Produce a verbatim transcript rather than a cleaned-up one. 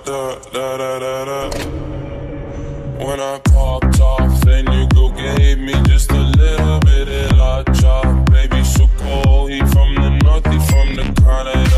da da da da da. When I popped off, then you go gave me just a little bit of la chop. Baby, so cold, he from the north, he from the kind of